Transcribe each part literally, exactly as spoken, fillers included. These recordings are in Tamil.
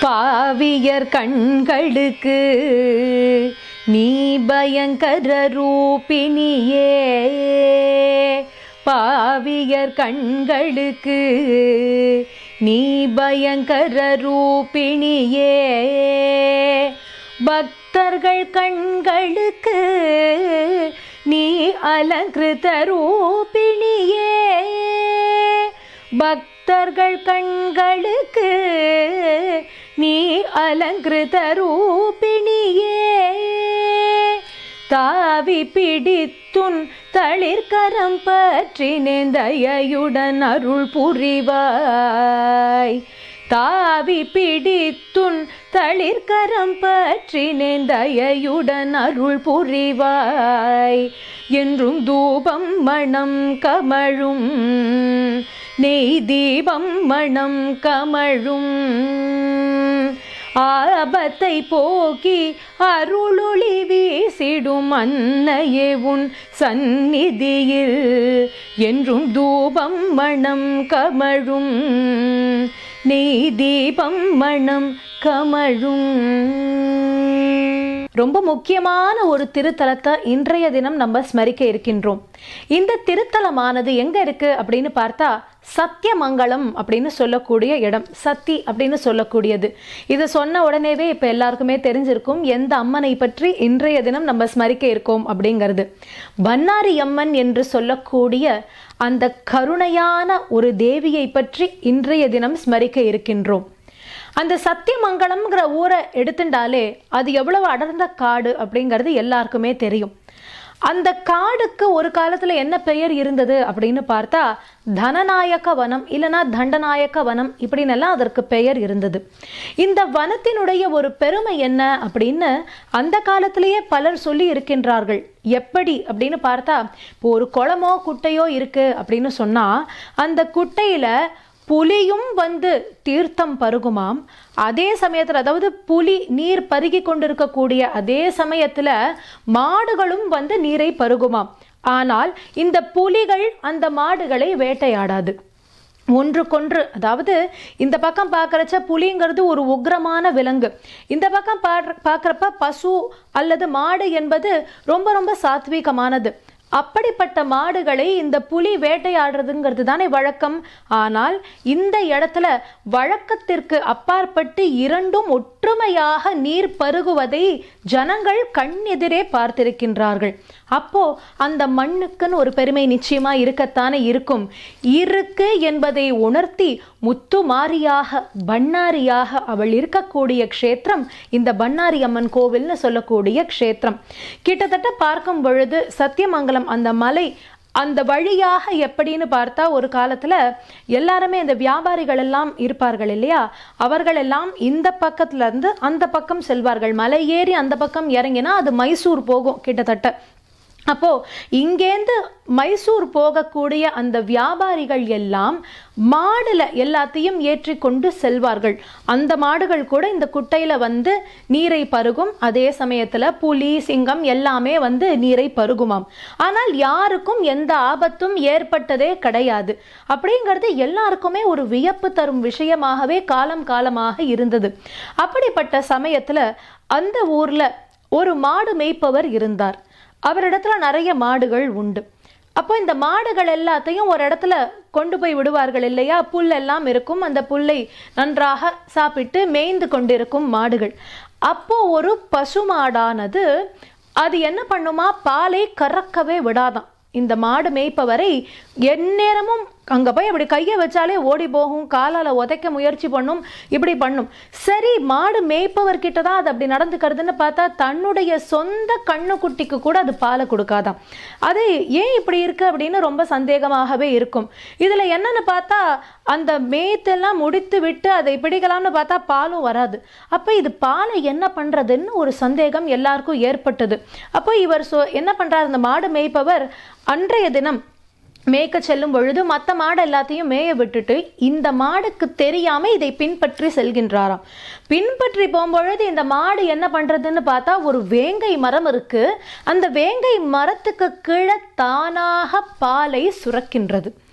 பாவியர் கண்களுக்கு நீ பயங்கர ரூபிணியே, பாவியர் கண்களுக்கு நீ பயங்கர ரூபிணியே, பக்தர்கள் கண்களுக்கு நீ அலங்கிருத ரூபிணியே, பக்தர்கள் கண்களுக்கு நீ அலங்கிருத ரூபிணியே, தாவி பிடித்துன் தளிர்கரம் பற்றி நேந்தயுடன் அருள் புரிவாய், தாவி பிடித்துன் தளிர்கரம் பற்றி நேந்தயுடன் அருள் புரிவாய், என்றும் தூபம் மணம் கமழும் நெய் தீபம் மணம் கமழும், ஆபத்தை போக்கி அருளொளி வீசிடும் அன்னையே உன் சந்நிதியில், என்றும் தூபம் மணம் கமழும் நெய் தீபம் மணம் கமழும். ரொம்ப முக்கியமான ஒரு திருத்தலத்தை இன்றைய தினம் நம்ம ஸ்மரிக்க இருக்கின்றோம். இந்த திருத்தலமானது எங்க இருக்கு அப்படின்னு பார்த்தா சத்தியமங்கலம் அப்படின்னு சொல்லக்கூடிய இடம், சத்தி அப்படின்னு சொல்லக்கூடியது. இதை சொன்ன உடனேவே இப்ப எல்லாருக்குமே தெரிஞ்சிருக்கும் எந்த அம்மனை பற்றி இன்றைய தினம் நம்ம ஸ்மரிக்க இருக்கோம் அப்படிங்கிறது. பண்ணாரி அம்மன் என்று சொல்லக்கூடிய அந்த கருணையான ஒரு தேவியை பற்றி இன்றைய தினம் ஸ்மரிக்க இருக்கின்றோம். அந்த சத்தியமங்கலம்ங்கிற ஊரை எடுத்துட்டாலே அது எவ்வளவு அடர்ந்த காடு அப்படிங்கிறது எல்லாருக்குமே தெரியும். அந்த காடுக்கு ஒரு காலத்துல என்ன பெயர் இருந்தது அப்படின்னு பார்த்தா தனநாயக்க வனம் இல்லைன்னா தண்டநாயக்க வனம் இப்படின்னு எல்லாம் அதற்கு பெயர் இருந்தது. இந்த வனத்தினுடைய ஒரு பெருமை என்ன அப்படின்னு அந்த காலத்திலேயே பலர் சொல்லி இருக்கின்றார்கள். எப்படி அப்படின்னு பார்த்தா, இப்போ ஒரு குளமோ குட்டையோ இருக்கு அப்படின்னு சொன்னா அந்த குட்டையில புலியும் வந்து தீர்த்தம் பருகுமாம். அதே சமயத்தில், அதாவது புலி நீர் பருகி கொண்டிருக்கக்கூடிய அதே சமயத்துல மாடுகளும் வந்து நீரை பருகுமாம். ஆனால் இந்த புலிகள் அந்த மாடுகளை வேட்டையாடாது, ஒன்றுக்கொன்று. அதாவது இந்த பக்கம் பார்க்கறச்ச புலிங்கிறது ஒரு உக்ரமான விலங்கு, இந்த பக்கம் பார்க்கறப்ப பசு அல்லது மாடு என்பது ரொம்ப ரொம்ப சாத்வீகமானது. அப்படிப்பட்ட மாடுகளை இந்த புலி வேட்டையாடுறதுங்கிறது தானே வழக்கம். ஆனால் இந்த இடத்துல வழக்கத்திற்கு அப்பாற்பட்டு இரண்டும் ஒற்றுமையாக நீர் பருகுவதை ஜனங்கள் கண் எதிரே பார்த்திருக்கின்றார்கள். அப்போ அந்த மண்ணுக்குன்னு ஒரு பெருமை நிச்சயமா இருக்கத்தானே இருக்கும். இருக்கு என்பதை உணர்த்தி முத்துமாரியாக பண்ணாரியாக அவள் இருக்கக்கூடிய க்ஷேத்திரம் இந்த பண்ணாரி அம்மன் கோவில்னு சொல்லக்கூடிய க்ஷேத்திரம். கிட்டத்தட்ட பார்க்கும் பொழுது சத்தியமங்கலம் அந்த மலை அந்த வழியாக எப்படின்னு பார்த்தா ஒரு காலத்துல எல்லாருமே இந்த வியாபாரிகள் எல்லாம் இருப்பார்கள் இல்லையா, அவர்கள் எல்லாம் இந்த பக்கத்துல இருந்து அந்த பக்கம் செல்வார்கள். மலை ஏறி அந்த பக்கம் இறங்கினா அது மைசூர் போகும் கிட்டத்தட்ட. அப்போ இங்கேந்து மைசூர் போகக்கூடிய அந்த வியாபாரிகள் எல்லாம் மாடுல எல்லாத்தையும் ஏற்றி கொண்டு செல்வார்கள். அந்த மாடுகள் கூட இந்த குட்டையில வந்து நீரை பருகும். அதே சமயத்துல புலி சிங்கம் எல்லாமே வந்து நீரை பருகுமாம். ஆனால் யாருக்கும் எந்த ஆபத்தும் ஏற்பட்டதே கிடையாது. அப்படிங்கிறது எல்லாருக்குமே ஒரு வியப்பு தரும் விஷயமாகவே காலம் காலமாக இருந்தது. அப்படிப்பட்ட சமயத்துல அந்த ஊர்ல ஒரு மாடு மேய்ப்பவர் இருந்தார். அவரிடத்துல நிறைய மாடுகள் உண்டு. அப்போ இந்த மாடுகள் எல்லாத்தையும் ஒரு இடத்துல கொண்டு போய் விடுவார்கள் இல்லையா, புல் எல்லாம் இருக்கும். அந்த புல்லை நன்றாக சாப்பிட்டு மேய்ந்து கொண்டிருக்கும் மாடுகள். அப்போ ஒரு பசுமாடானது அது என்ன பண்ணுமா, பாலை கறக்கவே விடாதான். இந்த மாடு மேய்ப்பவரை எந்நேரமும் அங்க போய் அப்படி கையை வச்சாலே ஓடி போகும், காலால உதைக்க முயற்சி பண்ணும், இப்படி பண்ணும். சரி, மாடு மேய்ப்பவர் கிட்டதான் அது அப்படி நடந்துக்கிறதுன்னு பார்த்தா தன்னுடைய சொந்த கண்ணுக்குட்டிக்கு கூட அது பாலை கொடுக்காதான். அது ஏன் இப்படி இருக்கு அப்படின்னு ரொம்ப சந்தேகமாகவே இருக்கும். இதுல என்னன்னு பார்த்தா அந்த மேய்த்தெல்லாம் முடித்து விட்டு அதை பிடிக்கலாம்னு பார்த்தா பாலும் வராது. அப்ப இது பாலை என்ன பண்றதுன்னு ஒரு சந்தேகம் எல்லாருக்கும் ஏற்பட்டது. அப்போ இவர் சொ என்ன பண்றாரு, அந்த மாடு மேய்ப்பவர் அன்றைய தினம் மேய்க்க செல்லும் பொழுது மற்ற மாடு எல்லாத்தையும் மேய விட்டுட்டு இந்த மாடுக்கு தெரியாம இதை பின்பற்றி செல்கின்றாராம். பின்பற்றி போகும்பொழுது இந்த மாடு என்ன பண்றதுன்னு பார்த்தா ஒரு வேங்கை மரம் இருக்கு. அந்த வேங்கை மரத்துக்கு கீழே தானாக பாலை சுரக்கின்றது.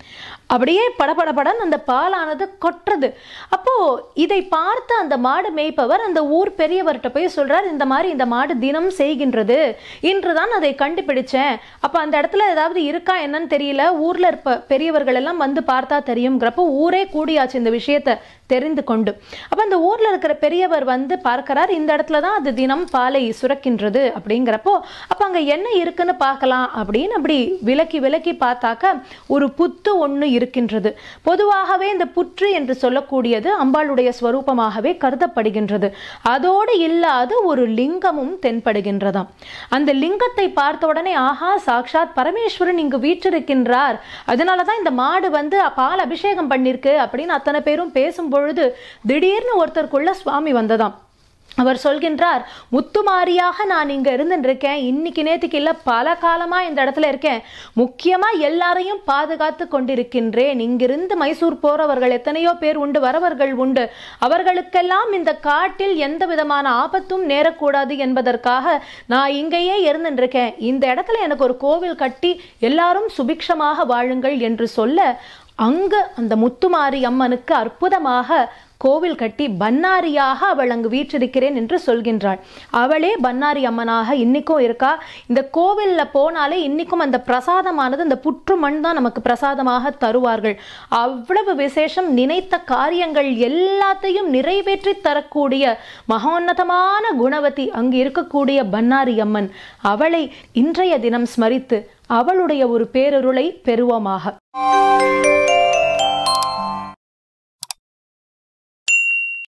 அப்படியே படபடபடன் அந்த பாலானது கொட்டுறது. அப்போ இதை பார்த்து அந்த மாடு மேய்ப்பவர் அந்த ஊர் பெரியவர்கிட்ட போய் சொல்றார், இந்த மாதிரி இந்த மாடு தினம் செய்கின்றது, இன்றுதான் அதை கண்டுபிடிச்சேன். அப்ப அந்த இடத்துல ஏதாவது இருக்கா என்னன்னு தெரியல, ஊர்ல இருப்ப பெரியவர்கள் எல்லாம் வந்து பார்த்தா தெரியும்ங்கிறப்போ ஊரே கூடியாச்சு இந்த விஷயத்தை தெரிந்து கொண்டு. அப்ப அந்த ஊர்ல இருக்கிற பெரியவர் வந்து பார்க்கிறார், இந்த இடத்துலதான் அது தினம் பாலை சுரக்கின்றது அப்படிங்கிறப்போ அப்ப அங்க என்ன இருக்குன்னு பார்க்கலாம் அப்படின்னு அப்படி விலக்கி விலக்கி பார்த்தாக்க ஒரு புத்து ஒண்ணு இருக்கின்றது. பொதுவாகவே இந்த புற்று என்று சொல்லக்கூடியது அம்பாளுடைய ஸ்வரூபமாகவே கருதப்படுகின்றது. அதோடு இல்லாத ஒரு லிங்கமும் தென்படுகின்றதாம். அந்த லிங்கத்தை பார்த்த உடனே ஆஹா, சாக்ஷாத் பரமேஸ்வரன் இங்கு வீற்றிருக்கின்றார், அதனாலதான் இந்த மாடு வந்து பால் அபிஷேகம் பண்ணிருக்கு அப்படின்னு அத்தனை பேரும் பேசும் பொழுது திடீர்னு ஒருத்தருக்குள்ள சுவாமி வந்ததாம். அவர் சொல்கின்றார், முத்துமாரியாக நான் இங்க இருந்துருக்கேன், இன்னைக்கு நேத்துக்கு இல்ல பல காலமா இந்த இடத்துல இருக்கேன், முக்கியமா எல்லாரையும் பாதுகாத்து கொண்டிருக்கின்றேன். இங்கிருந்து மைசூர் போறவர்கள் எத்தனையோ பேர் உண்டு, வரவர்கள் உண்டு, அவர்களுக்கெல்லாம் இந்த காட்டில் எந்த விதமான ஆபத்தும் நேரக்கூடாது என்பதற்காக நான் இங்கேயே இருந்துருக்கேன். இந்த இடத்துல எனக்கு ஒரு கோவில் கட்டி எல்லாரும் சுபிக்ஷமாக வாழுங்கள் என்று சொல்ல அங்க அந்த முத்துமாரி அம்மனுக்கு அற்புதமாக கோவில் கட்டி பன்னாரியாக அவள் அங்கு வீற்றிருக்கிறேன் என்று சொல்கின்றாள். அவளே பன்னாரி அம்மனாக இன்னைக்கும் இருக்கா. இந்த கோவில்ல போனாலே இன்னைக்கும் அந்த பிரசாதமானது அந்த புற்று மண் தான் நமக்கு பிரசாதமாக தருவார்கள். அவ்வளவு விசேஷம். நினைத்த காரியங்கள் எல்லாத்தையும் நிறைவேற்றி தரக்கூடிய மகோன்னதமான குணவதி அங்கு இருக்கக்கூடிய பன்னாரி அம்மன். அவளை இன்றைய தினம் ஸ்மரித்து அவளுடைய ஒரு பேரருளை பெறுவோமாக.